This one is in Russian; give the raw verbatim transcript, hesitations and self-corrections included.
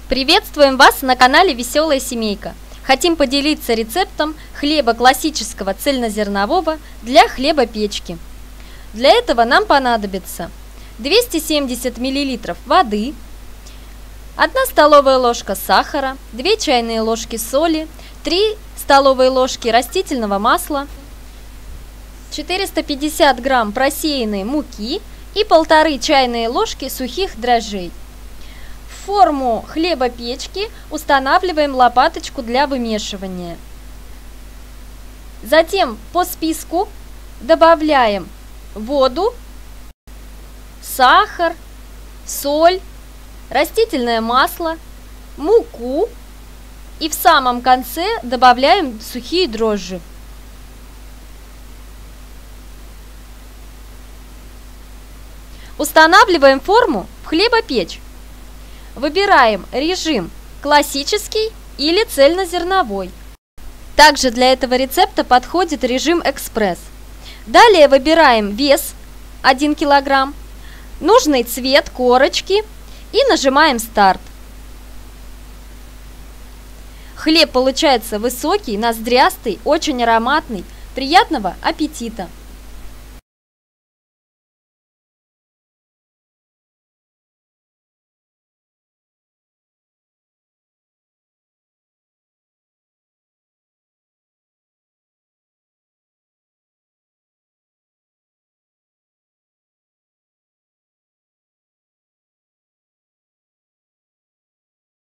Приветствуем вас на канале Веселая Семейка. Хотим поделиться рецептом хлеба классического цельнозернового для хлебопечки. Для этого нам понадобится двести семьдесят миллилитров воды, одна столовая ложка сахара, две чайные ложки соли, три столовые ложки растительного масла, четыреста пятьдесят грамм просеянной муки и полторы чайные ложки сухих дрожжей. В форму хлебопечки устанавливаем лопаточку для вымешивания. Затем по списку добавляем воду, сахар, соль, растительное масло, муку и в самом конце добавляем сухие дрожжи. Устанавливаем форму в хлебопечь. Выбираем режим классический или цельнозерновой. Также для этого рецепта подходит режим экспресс. Далее выбираем вес один килограмм, нужный цвет корочки и нажимаем старт. Хлеб получается высокий, ноздрястый, очень ароматный. Приятного аппетита!